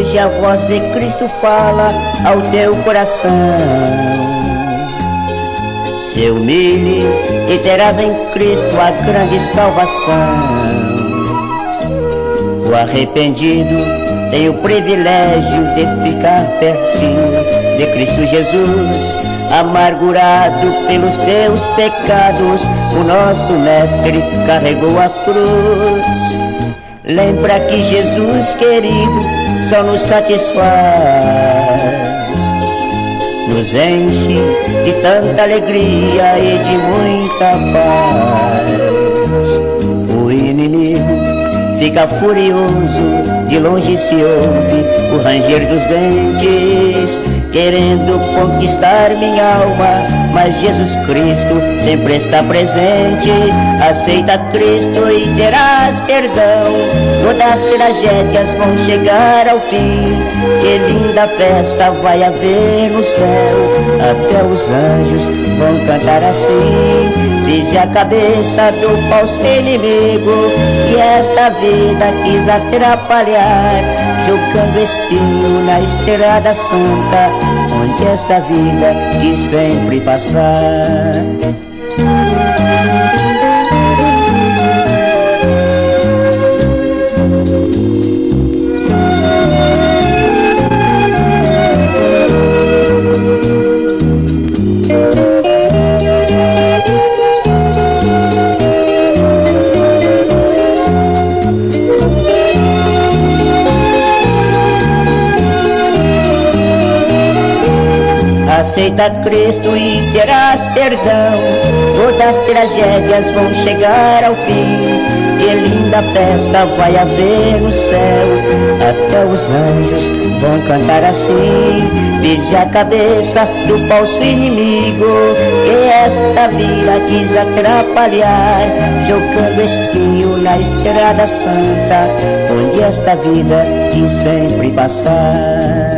hoje a voz de Cristo fala ao teu coração. Se humilhe e terás em Cristo a grande salvação. O arrependido tem o privilégio de ficar pertinho de Cristo Jesus. Amargurado pelos teus pecados, o nosso mestre carregou a cruz. Lembra que Jesus querido só nos satisfaz, nos enche de tanta alegria e de muita paz. O inimigo fica furioso, de longe se ouve o ranger dos dentes, querendo conquistar minha alma, mas Jesus Cristo sempre está presente. Aceita Cristo e terás perdão, todas as tragédias vão chegar ao fim. Que linda festa vai haver no céu, até os anjos vão cantar assim. Pise a cabeça do falso inimigo, que esta vida quis atrapalhar, jogando espinho na estrada santa, onde esta vida quis sempre passar. Aceita Cristo e terás perdão, todas as tragédias vão chegar ao fim. Que linda festa vai haver no céu, até os anjos vão cantar assim. Pise a cabeça do falso inimigo, que esta vida quis atrapalhar, jogando espinho na estrada santa, onde esta vida quis sempre passar.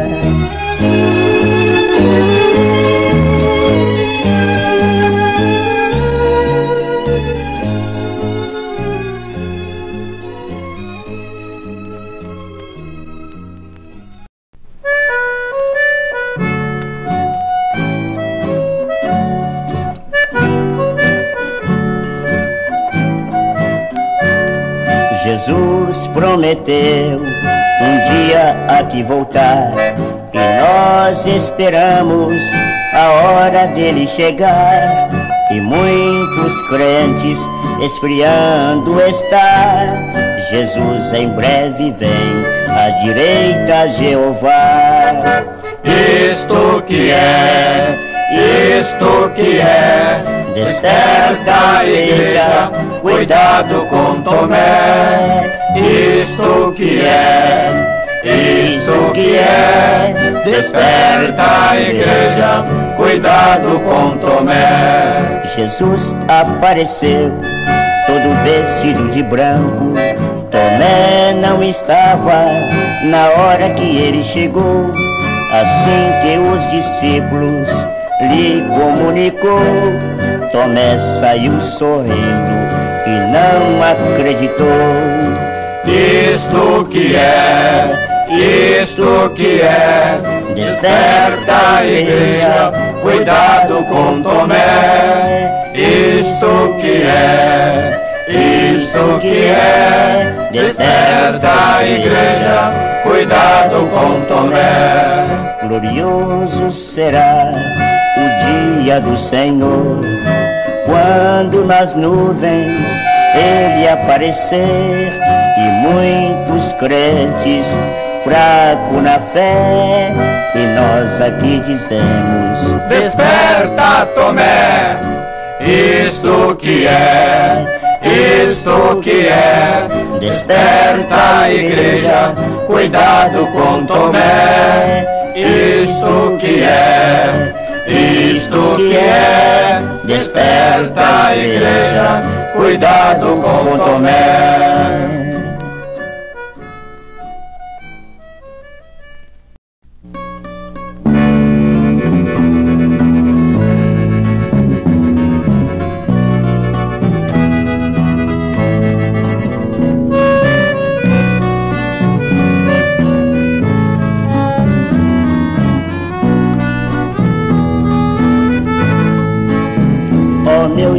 Jesus prometeu um dia aqui voltar, e nós esperamos a hora dele chegar. E muitos crentes esfriando está, Jesus em breve vem, à direita Jeová. Isto que é, desperta a igreja, cuidado com Tomé. Isto que é, desperta a igreja, cuidado com Tomé. Jesus apareceu, todo vestido de branco. Tomé não estava na hora que ele chegou. Assim que os discípulos lhe comunicou, Tomé saiu sorrindo e não acreditou. Isto que é, desperta a igreja, cuidado com Tomé. Isto que é, desperta a igreja, cuidado com Tomé. Glorioso será o dia do Senhor, quando nas nuvens ele aparecer, e muitos crentes fracos na fé, e nós aqui dizemos: desperta, Tomé. Isto que é, desperta a igreja, cuidado com Tomé. Isto que é, desperta a igreja, cuidado com Tomé.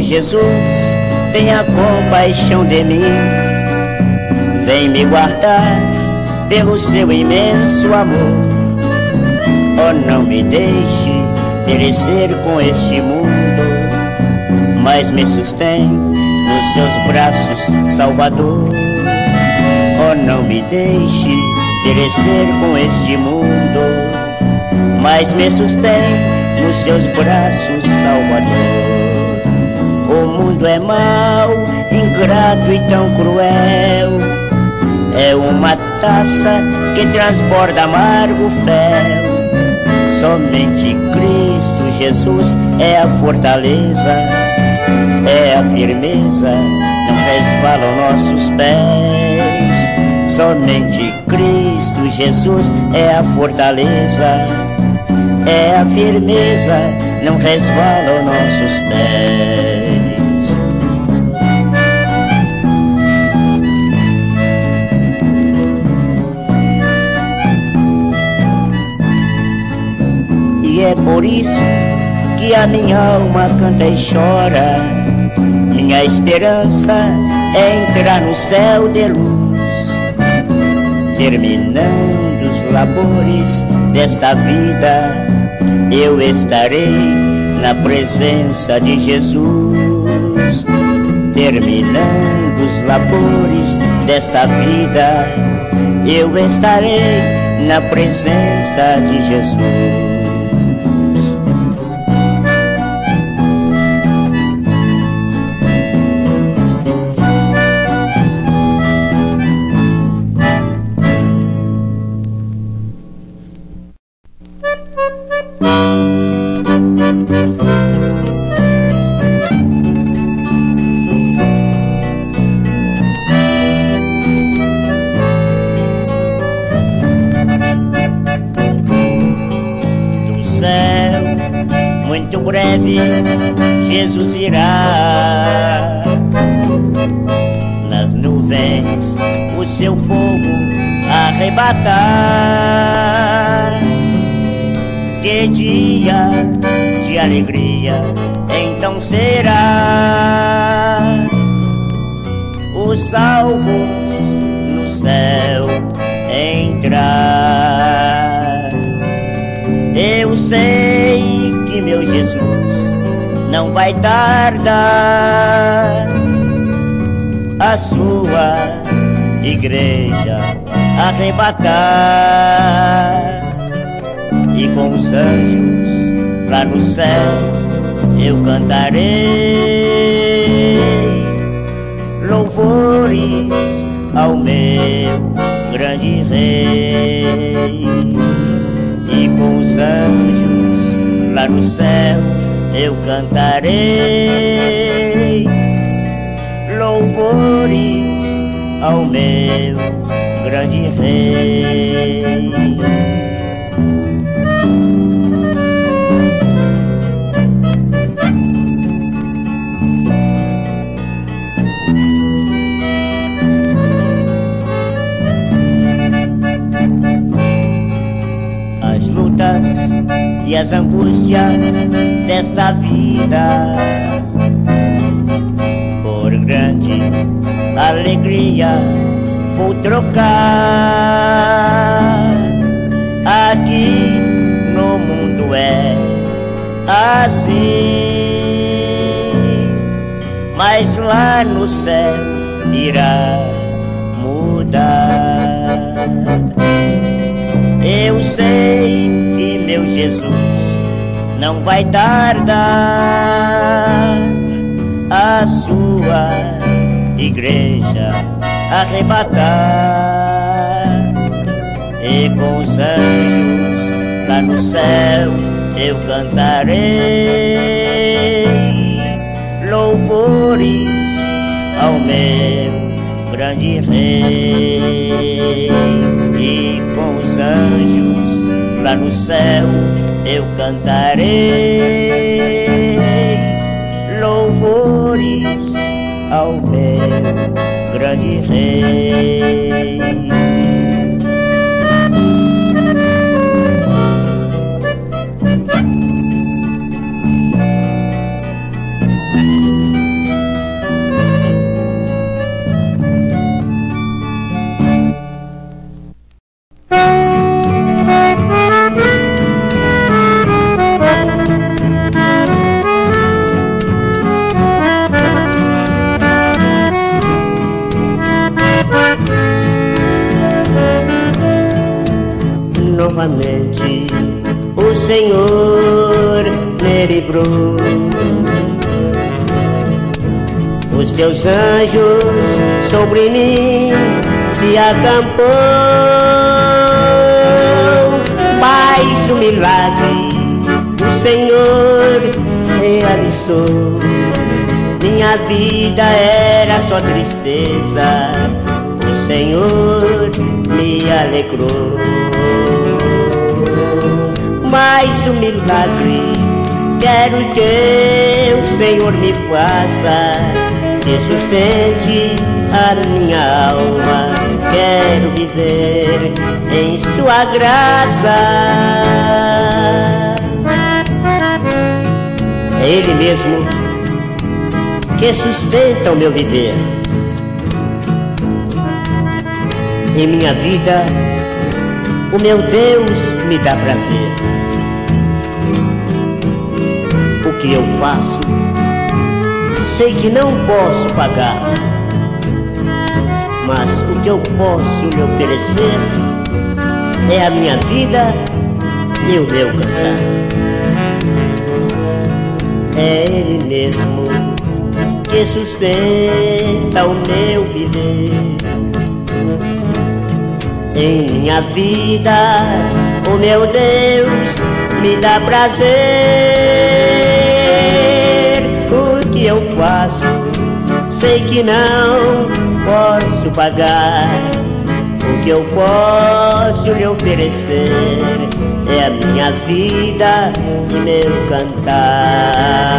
Jesus, tenha compaixão de mim, vem me guardar pelo seu imenso amor. Oh, não me deixe perecer com este mundo, mas me sustém nos seus braços, Salvador. Oh, não me deixe perecer com este mundo, mas me sustém nos seus braços, Salvador. O mundo é mau, ingrato e tão cruel, é uma taça que transborda amargo fel. Somente Cristo Jesus é a fortaleza, é a firmeza, não resvalam nossos pés. Somente Cristo Jesus é a fortaleza, é a firmeza, não resvalam nossos pés. E é por isso que a minha alma canta e chora. Minha esperança é entrar no céu de luz, terminando os labores desta vida, eu estarei na presença de Jesus. Terminando os labores desta vida, eu estarei na presença de Jesus. Muito breve Jesus irá, nas nuvens o seu povo arrebatar. Que dia de alegria então será, os salvos no céu entrar. Eu sei que meu Jesus não vai tardar a sua igreja arrebatar. E com os anjos lá no céu eu cantarei louvores ao meu grande Rei. E com os anjos lá no céu eu cantarei louvores ao meu grande Rei. As lutas e as angústias desta vida, por grande alegria vou trocar. Aqui no mundo é assim, mas lá no céu irá mudar. Eu sei que meu Jesus não vai tardar a sua igreja arrebatar. E com os anjos lá no céu eu cantarei louvores ao meu grande Rei. E com os anjos lá no céu eu cantarei louvores ao meu grande Rei. novamente o Senhor me livrou. Os teus anjos sobre mim se acampou. Mais um milagre o Senhor realizou. Minha vida era só tristeza, o Senhor me alegrou. Mais um milagre quero que o Senhor me faça, que sustente a minha alma. Quero viver em sua graça. É Ele mesmo que sustenta o meu viver. Em minha vida, o meu Deus me dá prazer. O que eu faço, sei que não posso pagar, mas o que eu posso lhe oferecer é a minha vida e o meu cantar. É Ele mesmo que sustenta o meu viver. Em minha vida, o meu Deus me dá prazer. O que eu faço, sei que não posso pagar. O que eu posso lhe oferecer é a minha vida e meu cantar.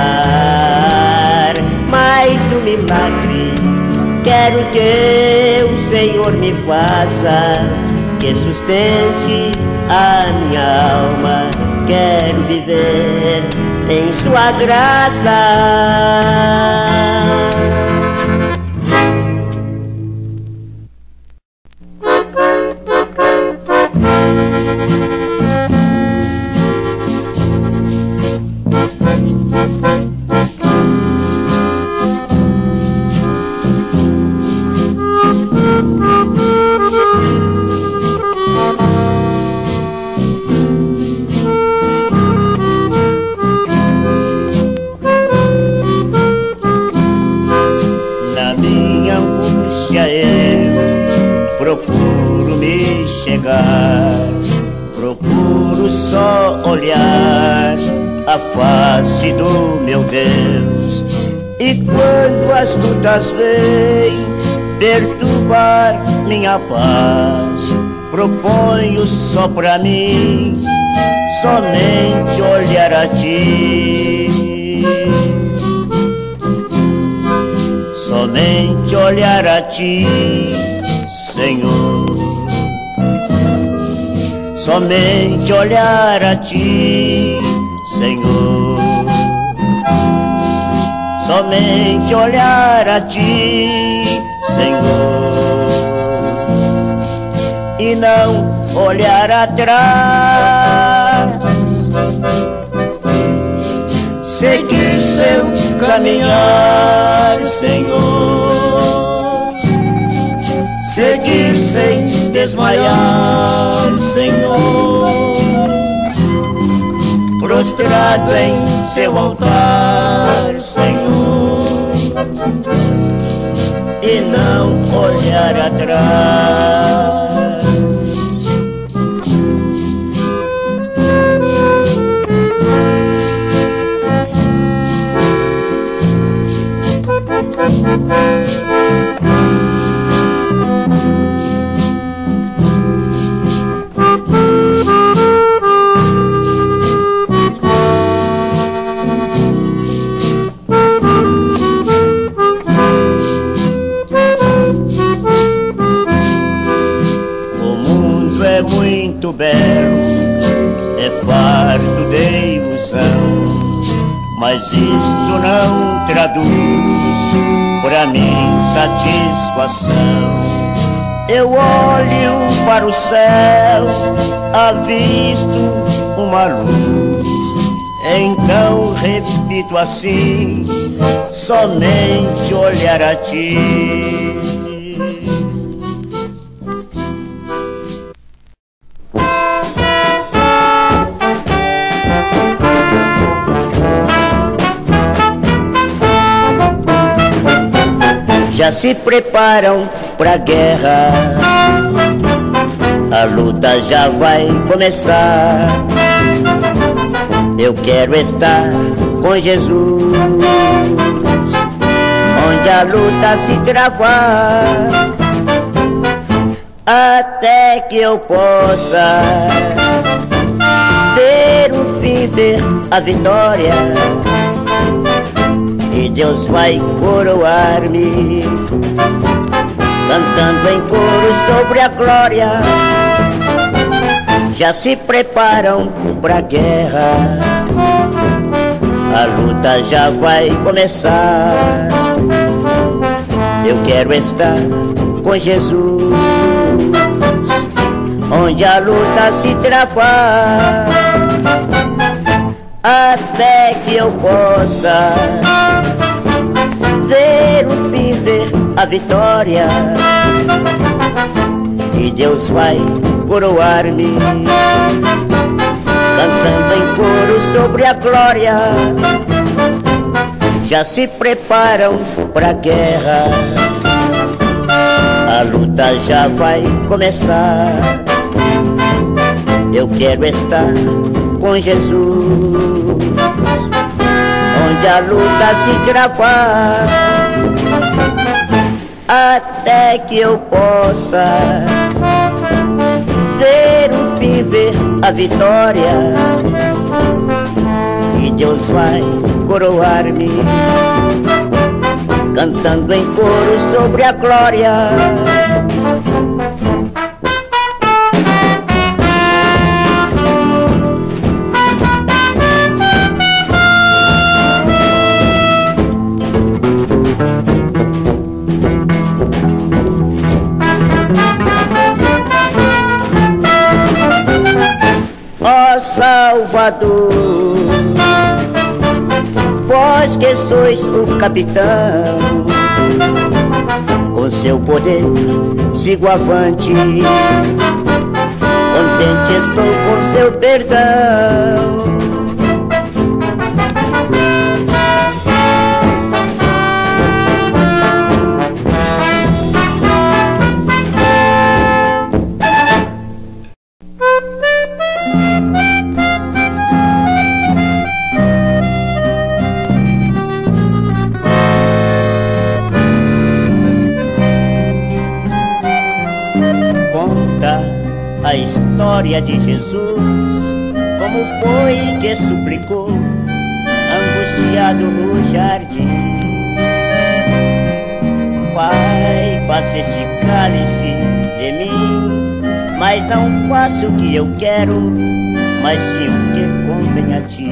Mais um milagre quero que o Senhor me faça, que sustente a minha alma. Quero viver em sua graça. Procuro me chegar, procuro só olhar a face do meu Deus. E quando as lutas vêm perturbar minha paz, proponho só pra mim somente olhar a Ti. Somente olhar a Ti, Senhor. Somente olhar a Ti, Senhor. Somente olhar a Ti, Senhor. E não olhar atrás. Seguir seu caminhar, Senhor. Seguir sem desmaiar, Senhor. Prostrado em seu altar, Senhor. E não olhar atrás. Muito belo, é farto de ilusão, mas isto não traduz pra mim satisfação. Eu olho para o céu, avisto uma luz, então repito assim, somente olhar a Ti. já se preparam pra guerra. A luta já vai começar. Eu quero estar com Jesus, onde a luta se travar, até que eu possa ver o fim, ver a vitória. E Deus vai coroar-me, cantando em coro sobre a glória. Já se preparam pra guerra, a luta já vai começar. Eu quero estar com Jesus, onde a luta se travar, até que eu possa ver o fim, ver a vitória. E Deus vai coroar-me, cantando em coro sobre a glória. Já se preparam pra guerra, a luta já vai começar. Eu quero estar com Jesus, onde a luta se travar, até que eu possa ver o fim, ver a vitória. E Deus vai coroar-me, cantando em coro sobre a glória. Ó Salvador, vós que sois o capitão, com seu poder sigo avante, contente estou com seu perdão. A história de Jesus, como foi que suplicou, angustiado no jardim. Pai, passa este cálice de mim, mas não faço o que eu quero, mas sim o que convém a ti.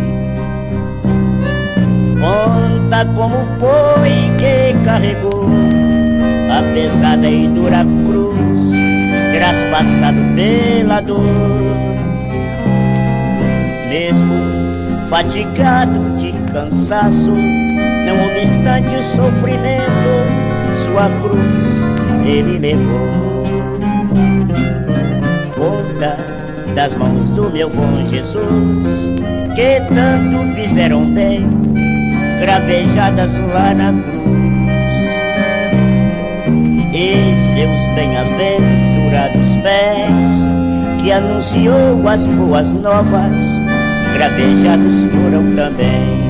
Conta como foi que carregou a pesada e dura cruz, traspassado pela dor. Mesmo fatigado de cansaço, não obstante o sofrimento, sua cruz ele levou. Conta das mãos do meu bom Jesus, que tanto fizeram bem, gravejadas lá na cruz. E seus bem-aventurados pés, que anunciou as boas novas, gravejados foram também.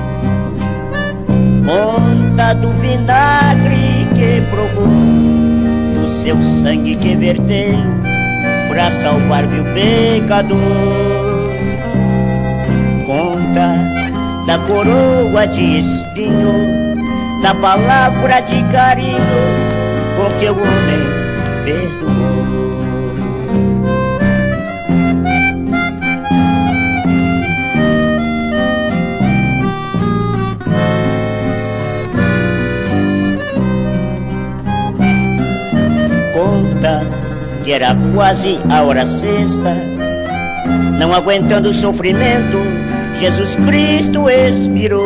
Conta do vinagre que provou, do seu sangue que verteu, pra salvar vil pecador. Conta da coroa de espinho, da palavra de carinho, com que o homem perdoou. Conta que era quase a hora sexta, não aguentando o sofrimento, Jesus Cristo expirou.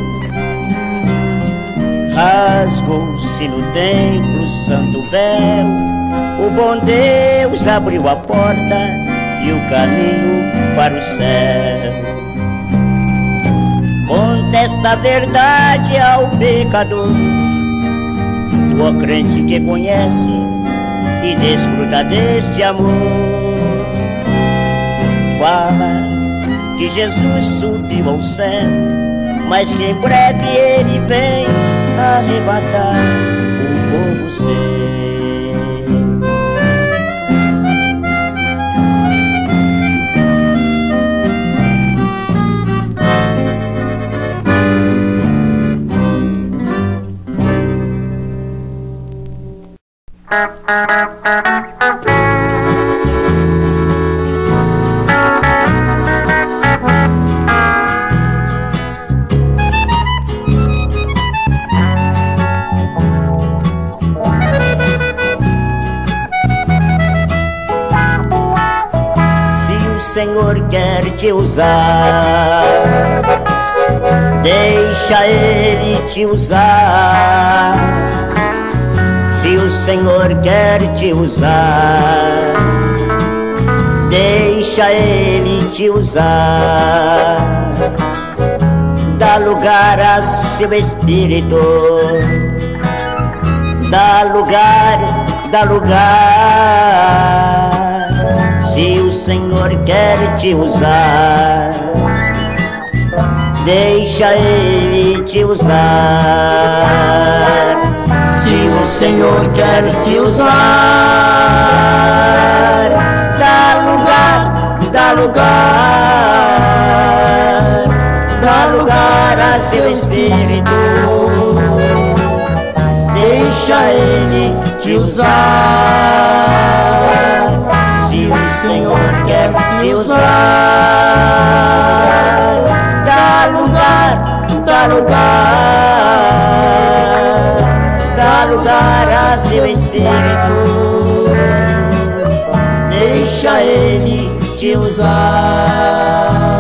Rasgou-se no templo o santo véu, o bom Deus abriu a porta e o caminho para o céu. Conta esta verdade ao pecador, ó crente que conhece e desfruta deste amor, fala que Jesus subiu ao céu, mas que em breve ele vem arrebatar o povo seu. Senhor quer te usar, deixa Ele te usar. Se o Senhor quer te usar, deixa Ele te usar. Dá lugar a seu Espírito, dá lugar, dá lugar. Se o Senhor quer te usar, deixa Ele te usar. Se o Senhor quer te usar, dá lugar, dá lugar, dá lugar a seu Espírito, deixa Ele te usar. Se o Senhor quer te usar, dá lugar, dá lugar, dá lugar a seu Espírito, deixa Ele te usar.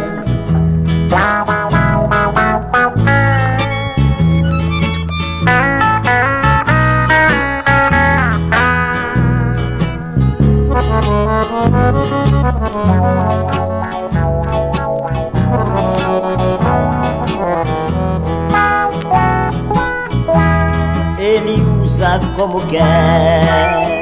Ele usa como quer,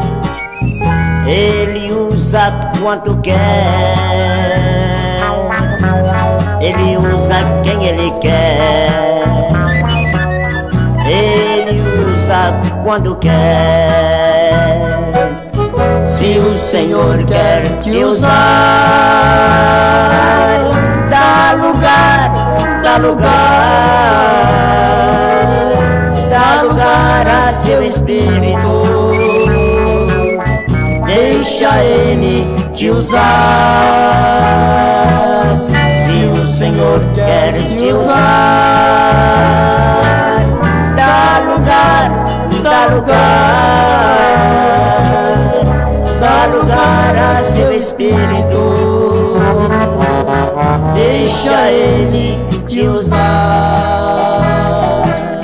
Ele usa quanto quer, Ele usa quem Ele quer, Ele usa quando quer. Se o Senhor quer te usar, dá lugar, dá lugar, dá lugar a seu Espírito, deixa Ele te usar. Se o Senhor quer te usar, dá lugar, dá lugar, dá lugar a seu Espírito, deixa Ele te usar.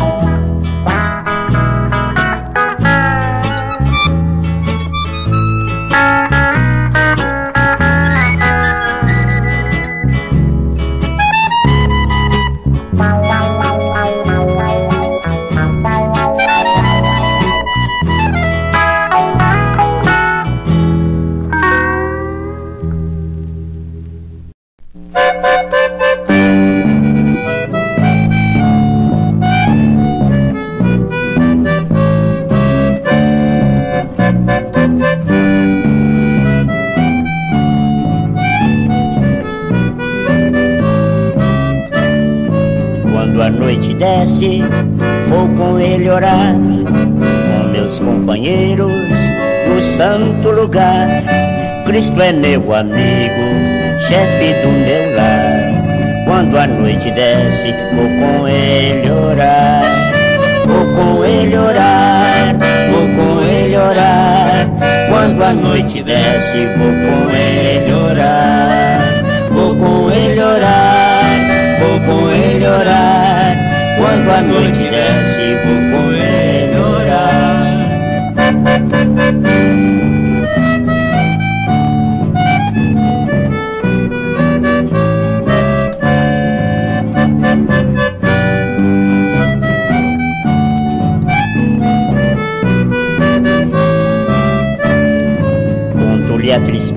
Quando a noite desce, vou com Ele orar, com meus companheiros no santo lugar. Cristo é meu amigo, chefe do meu lar. Quando a noite desce, vou com Ele orar, vou com Ele orar, vou com Ele orar. Quando a noite desce, vou com Ele orar, vou com Ele orar, vou com Ele orar. Quando a noite desce, vou com Ele orar.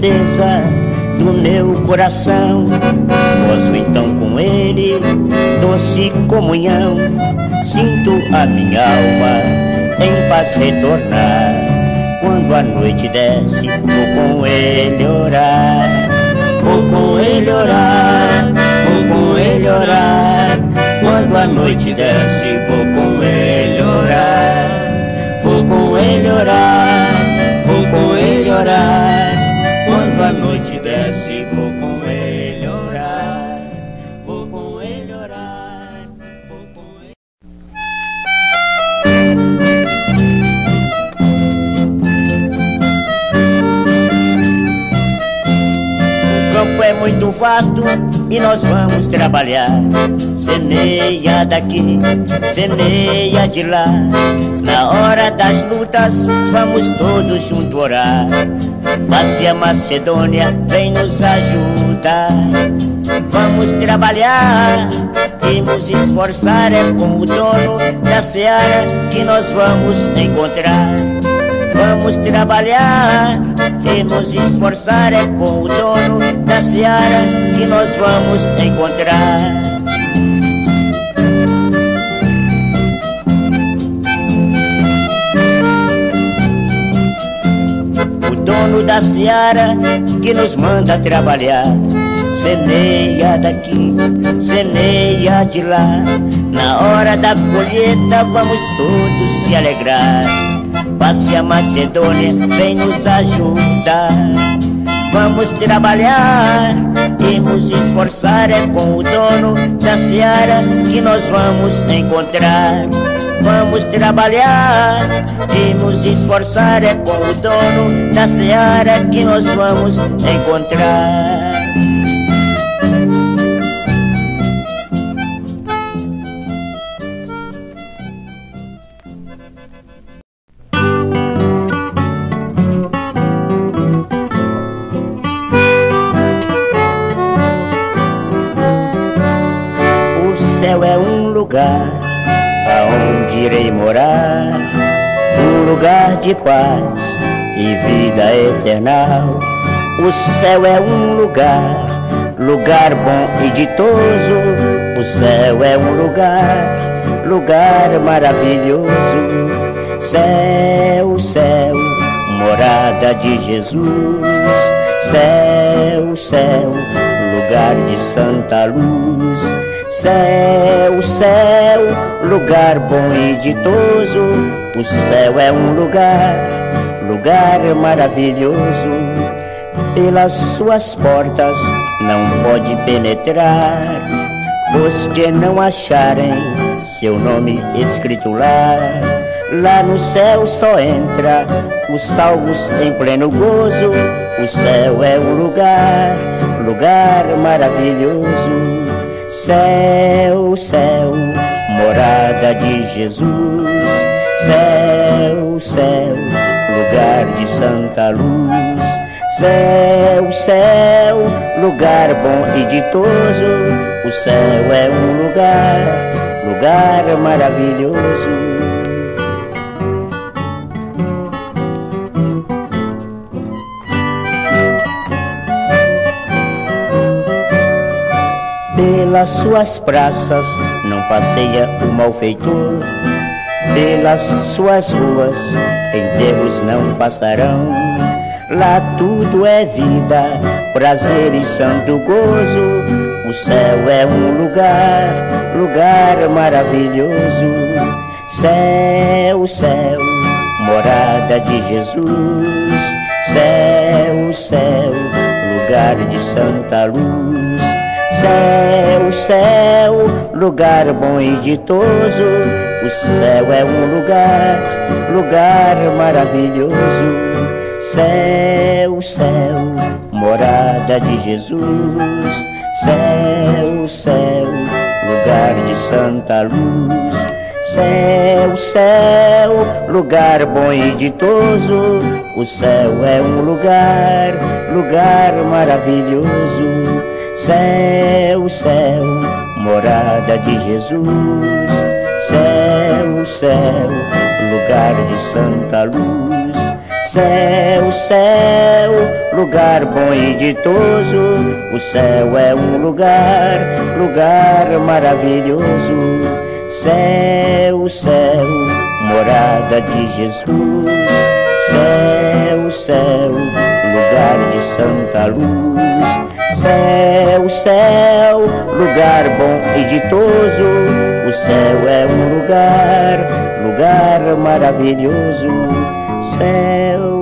certeza do meu coração. Gozo então com ele, doce comunhão. Sinto a minha alma em paz retornar. Quando a noite desce, vou com ele orar. Vou com ele orar, vou com ele orar. Quando a noite desce, vou com ele orar. Vou com ele orar, vou com ele orar. Quando a noite desce, vou com ele orar. Vou com ele orar, vou com ele. O campo é muito vasto e nós vamos trabalhar. Semeia daqui, semeia de lá. Na hora das lutas, vamos todos juntos orar. Passe a Macedônia, vem nos ajudar. Vamos trabalhar e nos esforçar. É com o dono da seara que nós vamos encontrar. Vamos trabalhar e nos esforçar. É com o dono da seara que nós vamos encontrar. Dono da seara que nos manda trabalhar. Semeia daqui, semeia de lá. Na hora da colheita vamos todos se alegrar. Passe a Macedônia, vem nos ajudar. Vamos trabalhar e nos esforçar. É com o dono da seara que nós vamos encontrar. Vamos trabalhar e nos esforçar. É com o dono da seara que nós vamos encontrar. O céu é um lugar aonde irei morar, um lugar de paz e vida eternal. O céu é um lugar, lugar bom e ditoso. O céu é um lugar, lugar maravilhoso. Céu, céu, morada de Jesus. Céu, céu, lugar de santa luz. Céu, céu, lugar bom e ditoso. O céu é um lugar, lugar maravilhoso. Pelas suas portas não pode penetrar os que não acharem seu nome escrito lá. Lá no céu só entra os salvos em pleno gozo. O céu é um lugar, lugar maravilhoso. Céu, céu, morada de Jesus. Céu, céu, lugar de santa luz. Céu, céu, lugar bom e ditoso. O céu é um lugar, lugar maravilhoso. Pelas suas praças não passeia o malfeitor. Pelas suas ruas enterros não passarão. Lá tudo é vida, prazer e santo gozo. O céu é um lugar, lugar maravilhoso. Céu, céu, morada de Jesus. Céu, céu, lugar de santa luz. Céu, céu, lugar bom e ditoso. O céu é um lugar, lugar maravilhoso. Céu, céu, morada de Jesus. Céu, céu, lugar de santa luz. Céu, céu, lugar bom e ditoso. O céu é um lugar, lugar maravilhoso. Céu, céu, morada de Jesus. Céu, céu, lugar de santa luz. Céu, céu, lugar bom e ditoso, o céu é um lugar, lugar maravilhoso. Céu, céu, morada de Jesus. Céu, céu, lugar de santa luz. Céu, céu, lugar bom e ditoso, o céu é um lugar, lugar maravilhoso. Céu,